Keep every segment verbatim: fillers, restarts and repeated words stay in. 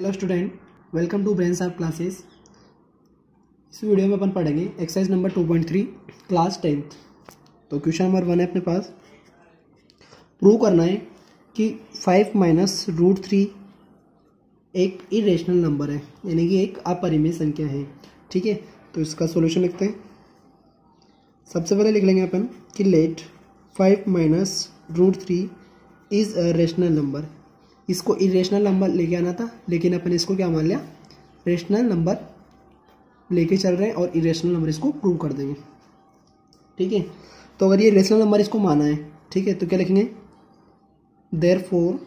Hello student, welcome to brain sharp classes. इस video में अपन पढ़ेंगे exercise number two point three class tenth. तो क्वेश्चन नंबर वन है अपने पास। प्रूव करना है कि फाइव माइनस रूट थ्री एक इरेशनल नंबर है, यानी कि एक अपरिमेय संख्या है। ठीक है, तो इसका सॉल्यूशन लिखते हैं। सबसे पहले लिख लेंगे अपन कि let five minus root three is a rational number. इसको इरेशनल नंबर लेके आना था, लेकिन अपन इसको क्या मान लिया, रेशनल नंबर लेके चल रहे हैं और इरेशनल नंबर इसको प्रूव कर देंगे। ठीक है, तो अगर ये रेशनल नंबर इसको माना है, ठीक है, तो क्या लिखेंगे, therefore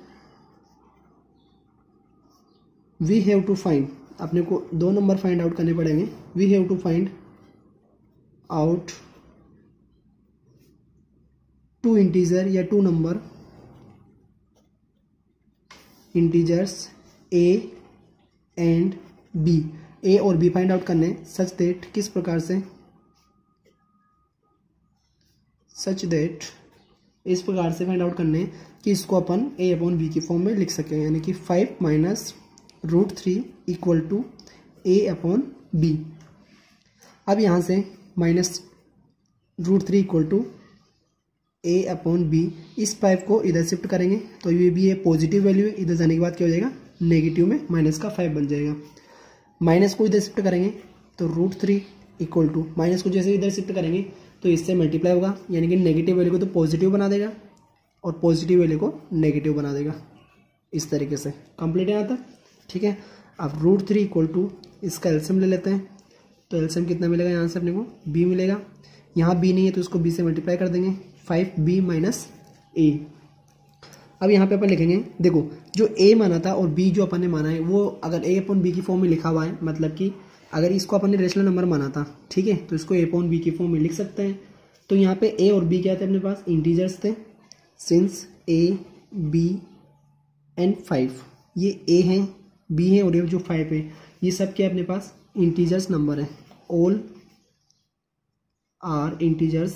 we have to find, अपने को दो नंबर फाइंड आउट करने पड़ेंगे। We have to find out two integer या two number integers a and b। a और b फाइंड आउट करने सच दैट, किस प्रकार से, सच दैट इस प्रकार से फाइंड आउट करने कि इसको अपन a अपॉन बी की फॉर्म में लिख सकें, यानी कि five minus root three equal to A upon B. अब यहाँ से minus root three equal to A upon B, इस फाइव को इधर शिफ्ट करेंगे तो ये भी ये पॉजिटिव वैल्यू है, इधर जाने के बाद क्या हो जाएगा, नेगेटिव में माइनस का फाइव बन जाएगा। माइनस को इधर शिफ्ट करेंगे तो root three equal to, minus को जैसे इधर शिफ्ट करेंगे तो इससे मल्टीप्लाई होगा, यानी कि नेगेटिव वैल्यू को तो पॉजिटिव बना देगा और पॉजिटिव वैल्यू को नेगेटिव बना देगा। इस तरीके से कंप्लीट है आता। ठीक है, अब रूट थ्री इक्वल टू इसका एलसीएम ले लेते हैं, तो एलसीएम कितना मिलेगा, यहाँ से अपने को बी मिलेगा। यहाँ बी नहीं है तो इसको बी से मल्टीप्लाई कर देंगे, फाइव बी माइनस ए। अब यहाँ पे अपन लिखेंगे, देखो जो a माना था और b जो अपन ने माना है वो अगर a अपॉन बी की फॉर्म में लिखा हुआ है, मतलब कि अगर इसको अपन ने रेशनल नंबर माना था, ठीक है, तो इसको a अपॉन बी की फॉर्म में लिख सकते हैं। तो यहाँ पे a और b क्या थे अपने पास, इंटीजर्स थे। Since a b and five, ये a है, b है और ये जो फाइव है, ये सब क्या है अपने पास, इंटीजर्स नंबर है। ऑल आर इंटीजर्स,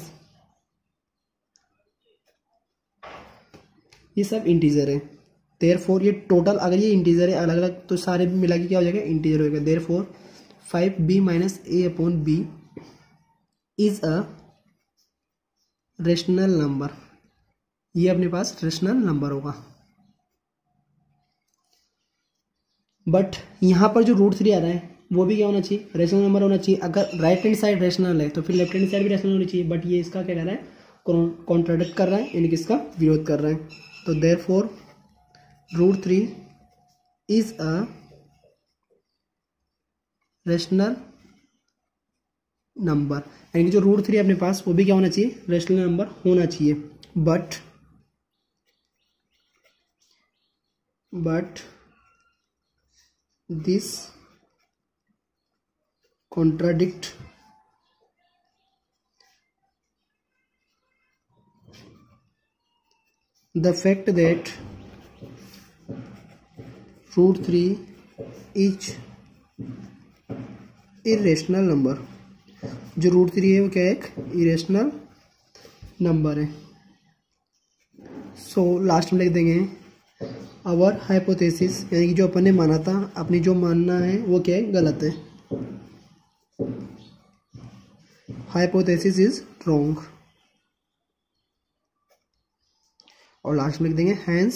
ये सब इंटीजर है। देयरफॉर ये टोटल अगर ये इंटीजर है अलग अलग तो सारे मिला के क्या हो जाएगा, इंटीजर हो जाएगा। Therefore five B minus A upon B is a rational number, ये अपने पास रेशनल नंबर होगा। बट यहाँ पर जो रूट थ्री आ रहा है वो भी क्या होना चाहिए, रेशनल नंबर होना चाहिए। अगर राइट हैंड साइड रेशनल है तो फिर लेफ्ट हैंड साइड भी रेशनल होनी चाहिए, बट ये इसका क्या कर रहा है, कॉन्ट्राडिक्ट कर रहा है, यानी कि इसका विरोध कर रहा है। तो therefore root three is a rational number, यानी कि जो रूट थ्री अपने पास वो भी क्या होना चाहिए, रेशनल नंबर होना चाहिए। But but this contradict the fact that root three is irrational number। जो रूट थ्री है वो क्या है, एक इरेशनल नंबर है। सो लास्ट में लिख देंगे आवर हाइपोथेसिस, यानी कि जो अपन ने माना था, अपनी जो मानना है वो क्या है, गलत है। Hypothesis is wrong. और लास्ट में लिख देंगे hence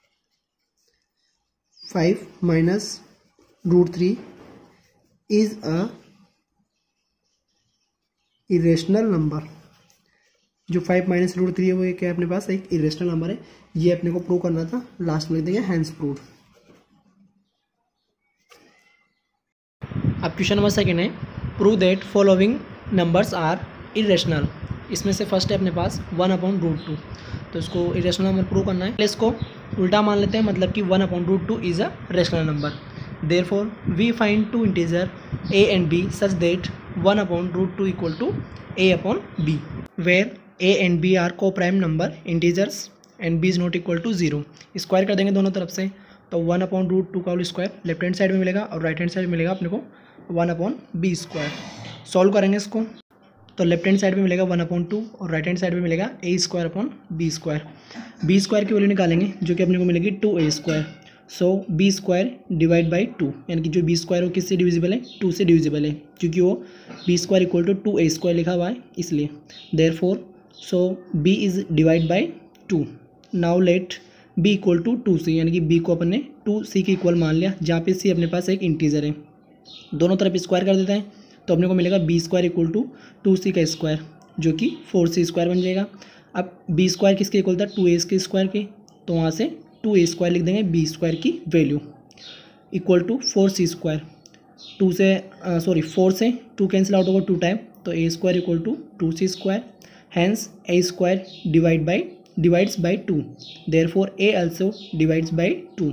five minus root three is a irrational number. जो फाइव माइनस रूट थ्री है वो ये क्या है, अपने पास एक इरेशनल नंबर है, ये अपने को प्रूव करना था। लास्ट में लिख देंगे हैंस प्रूव। अब क्वेश्चन नंबर सेकेंड है, prove that following numbers are irrational. इसमें से फर्स्ट है अपने पास वन अपॉन रूट टू, तो इसको इरेशनल नंबर प्रूव करना है। इसको उल्टा मान लेते हैं, मतलब कि one upon root two is a rational number. Therefore we find two integer a and b such that one upon root two equal to a upon b, where a and b are coprime number integers and b is not equal to zero. Square कर देंगे दोनों तरफ से, तो one upon root two का whole square left hand side में मिलेगा और राइट हैंड साइड में मिलेगा अपने को one upon B square. Solve करेंगे इसको तो लेफ्ट हैंड साइड में मिलेगा वन अपॉन टू और राइट हैंड साइड में मिलेगा A square upon B square. B square की वैल्यू निकालेंगे जो कि अपने को मिलेगी two A square. So B square divide by two, यानी कि जो बी स्क्वायर वो किससे डिविजिबल है, टू से डिविजिबल है, क्योंकि वो B square equal to two A square लिखा हुआ है इसलिए। Therefore so B is divide by two. Now let B equal to two C, यानी कि बी को अपन ने टू सी के इक्वल मान लिया, जहाँ पे सी अपने पास एक इंटीजर है। दोनों तरफ स्क्वायर कर देते हैं तो अपने को मिलेगा B square equal to two C का स्क्वायर, जो कि फोर सी स्क्वायर बन जाएगा। अब बी स्क्वायर किसके इक्वल था, टू ए के स्क्वायर के, तो वहाँ से टू ए स्क्वायर लिख देंगे, बी स्क्वायर की value equal to four C square. Two से सॉरी फोर से टू कैंसिल आउट होगा टू टाइम, तो A square equal to two C square, hence A square divide by divides by two, therefore A also divides by two,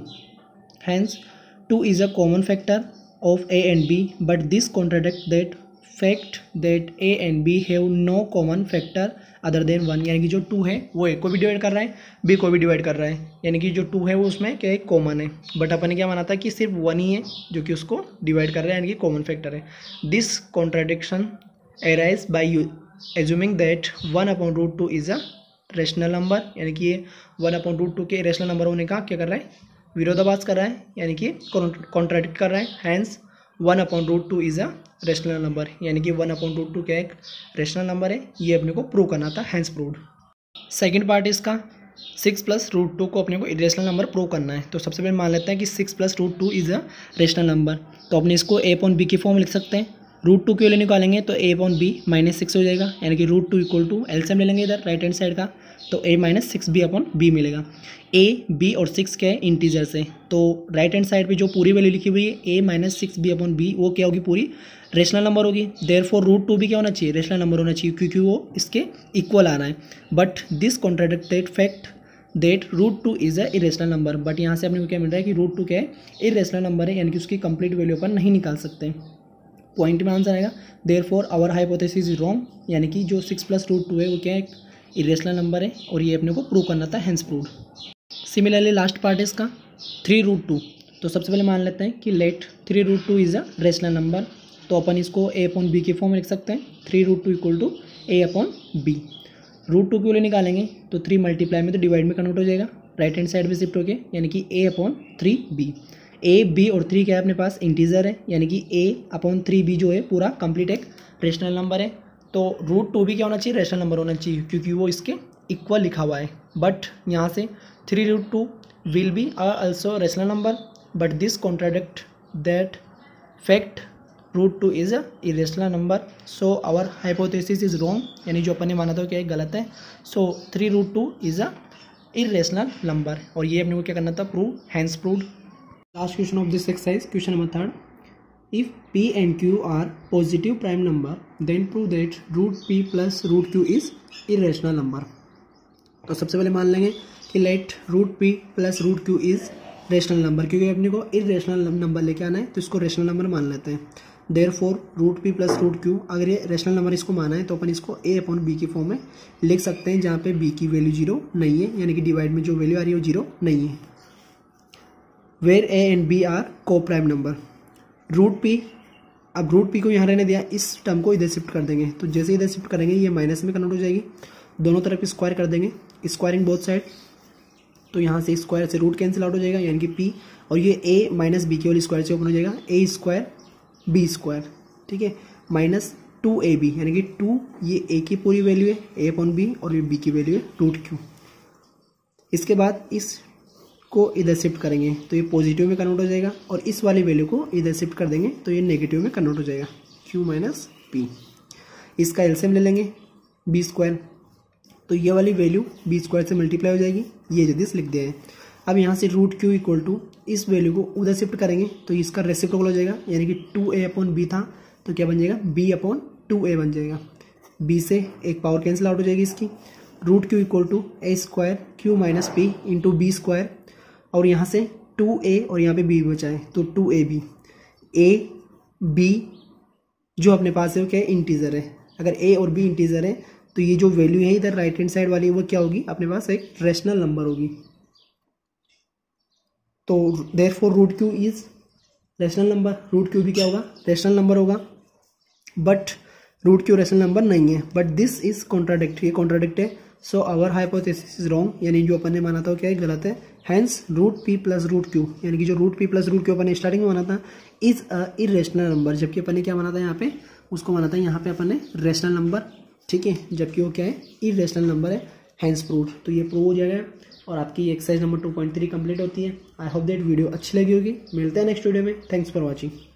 hence two is a common factor of a and b, but this contradicts that fact that a and b have no common factor other than one, यानी कि जो to है वो ए को भी divide कर रहा है, बी को भी डिवाइड कर रहा है, यानी कि जो टू है वो उसमें क्या एक कॉमन है, बट अपन ने क्या माना था कि सिर्फ वन ही है जो कि उसको डिवाइड कर रहा है, यानी कि कॉमन फैक्टर है। This contradiction arise by assuming that one upon root two is a rational number, यानी कि ये वन अपॉन रूट टू के रेशनल नंबर होने का क्या कर रहा है, विरोधाभास कर रहा है, यानी कि कॉन्ट्राडिक्ट कर रहा है। Hence one upon root two is a rational number, यानी कि वन अपॉन रूट टू क्या एक रेशनल नंबर है, ये अपने को प्रूव करना था, हैंस प्रूव्ड। सेकंड पार्ट इसका सिक्स प्लस रूट टू को अपने को रेशनल नंबर प्रूव करना है। तो सबसे पहले मान लेते हैं कि six plus root two is a rational number, तो अपने इसको ए अपॉन बी की फॉर्म लिख सकते हैं। रूट टू की वैल्यू निकालेंगे तो A upon B minus six हो जाएगा, यानी कि root two equal to LCM ले लेंगे इधर राइट हैंड साइड का, तो A minus six B upon B मिलेगा। ए बी और सिक्स क्या है, इंटीजर्स है, तो राइट हैंड साइड पे जो पूरी वैल्यू लिखी हुई है A minus six B upon B, वो क्या होगी, पूरी रेशनल नंबर होगी। देयरफॉर रूट टू भी क्या होना चाहिए, रेशनल नंबर होना चाहिए, क्योंकि वो इसके इक्वल आ रहा है। But this contradicted fact that root two is a irrational number, but यहाँ से अपने को क्या मिल रहा है कि रूट टू क्या है, इरेशनल नंबर है, यानी कि उसकी कंप्लीट वैल्यू अपन नहीं निकाल सकते। पॉइंट में आंसर आएगा, therefore our hypothesis is wrong, यानी कि जो सिक्स प्लस रूट टू है वो क्या है, इरेशनल नंबर है, और ये अपने को प्रूव करना था, hence proved. Similarly last part है इसका थ्री रूट टू, तो सबसे पहले मान लेते हैं कि let three root two is a rational number, तो अपन इसको ए अपॉन बी के फॉर्म में लिख सकते हैं, three root two equal to A upon B. Root two की वैल्यू निकालेंगे तो थ्री मल्टीप्लाई में तो डिवाइड में कन्वर्ट हो जाएगा, राइट हैंड साइड में शिफ्ट होके, यानी कि A upon three B. A B और थ्री क्या है अपने पास, इंटीजर है, यानी कि ए अपॉन थ्री बी जो है पूरा कंप्लीट एक रेशनल नंबर है। तो रूट टू भी क्या होना चाहिए, रेशनल नंबर होना चाहिए, क्योंकि वो इसके इक्वल लिखा हुआ है। बट यहाँ से three root two will be also rational number, but this contradict that fact root two is a irrational number, so our hypothesis is wrong, यानी जो अपन ने माना था क्या गलत है। So three root two is a irrational number, और ये अपने को क्या करना था, prove, hence proved. Last question of this exercise, question number third, if p and q are positive prime number then prove that root p plus root q is irrational number। तो सबसे पहले मान लेंगे कि let root p plus root q is rational number, क्योंकि अपने को irrational number लेके आना है तो इसको रेशनल नंबर मान लेते हैं। Therefore root p plus root q, अगर ये रेशनल नंबर इसको माना है तो अपन इसको a अपॉन b की फॉर्म में लिख सकते हैं, जहाँ पे b की वैल्यू जीरो नहीं है, यानी कि डिवाइड में जो वैल्यू आ रही है वो जीरो नहीं है। Where a and b are coprime number, root p, अब रूट p को यहाँ रहने दिया, इस टर्म को इधर शिफ्ट कर देंगे, तो जैसे इधर शिफ्ट करेंगे ये माइनस में कन्वर्ट हो जाएगी, दोनों तरफ स्क्वायर कर देंगे, स्क्वायरिंग बोथ साइड, तो यहाँ से स्क्वायर से रूट कैंसिल आउट हो जाएगा, यानी कि p, और ये a माइनस बी की वाली स्क्वायर से ओपन हो जाएगा, a स्क्वायर बी स्क्वायर, ठीक है, माइनस टू ए बी, यानी कि टू ये a की पूरी वैल्यू है, a अपॉन बी, और ये b की वैल्यू है रूट q। इसके बाद इस को इधर शिफ्ट करेंगे तो ये पॉजिटिव में कन्वर्ट हो जाएगा, और इस वाली वैल्यू को इधर शिफ्ट कर देंगे तो ये नेगेटिव में कन्वर्ट हो जाएगा, q माइनस पी। इसका एलसीएम ले लेंगे बी स्क्वायर, तो ये वाली वैल्यू बी स्क्वायर से मल्टीप्लाई हो जाएगी, ये जदिस लिख दिया है। अब यहाँ से रूट क्यू इक्वल टू इस वैल्यू को उधर शिफ्ट करेंगे तो इसका रेसिप्रोकल हो जाएगा, यानी कि टू ए अपॉन बी था तो क्या बन जाएगा, बी अपॉन टू ए बन जाएगा, बी से एक पावर कैंसिल आउट हो जाएगी इसकी। Root Q equal to A square Q minus P into B square, और यहाँ से टू ए और यहाँ पे बी बचा है तो two A B, A B जो अपने पास है वो क्या है, इंटीजर है। अगर ए और बी इंटीजर है तो ये जो वैल्यू है इधर राइट हैंड साइड वाली वो क्या होगी, अपने पास एक रेशनल नंबर होगी। तो therefore root Q is rational number, root Q भी क्या होगा, रेशनल नंबर होगा, but root Q rational number नहीं है, बट दिस इज कॉन्ट्राडिक्ट, ये कॉन्ट्राडिक्ट है, so our hypothesis is wrong, यानी जो अपन ने माना था क्या है, गलत है, hence root P plus root Q, यानी कि जो root P plus root Q अपन ने स्टार्टिंग में बना था इज अ इरेशनल नंबर, जबकि अपन ने क्या बना था यहाँ पे, उसको बना था यहाँ पे अपन ने रेशनल नंबर, ठीक है, जबकि वो क्या है, इरेशनल नंबर है, हैंस प्रूव। तो ये प्रूव हो जाएगा और आपकी exercise number two point three complete होती है। आई होप दैट वीडियो अच्छी लगी होगी। मिलते हैं नेक्स्ट वीडियो में। Thanks for watching.